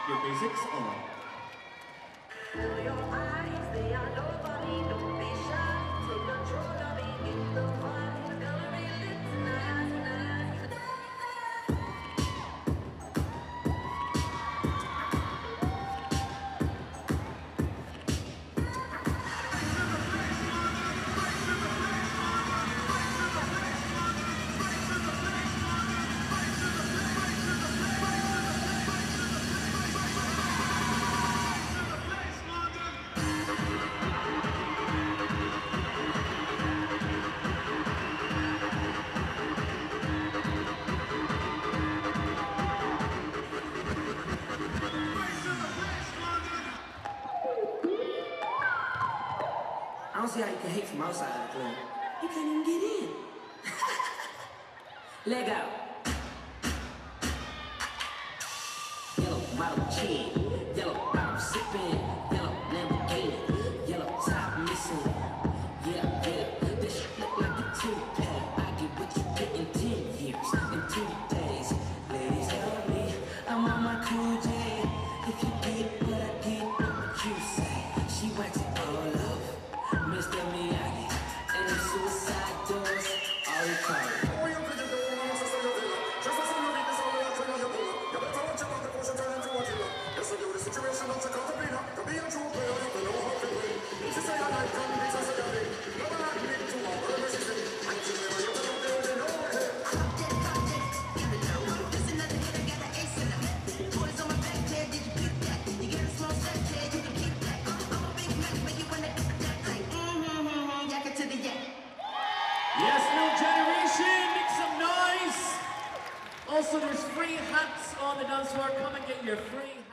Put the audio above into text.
Your basics on. Your eyes, they are nobody, don't be shy. Take control of me, get the vibe. It's gonna be lit tonight, tonight. I don't see how you can hate from outside of the club. You can't even get in. Leg out. Yellow model chin, yellow bottom sipping, yellow Lamborghini, yellow top missing. Yeah, this shit look like a two-pack. I get what you get in 10 years, in 2 days. Ladies, help me, I'm on my cool J. If you get what I get, what you say. She wax it all up. Mr. Miyagi, and them suicide doors, all you call it. Yes, new generation, make some noise. Also, there's free hats on the dance floor. Come and get your free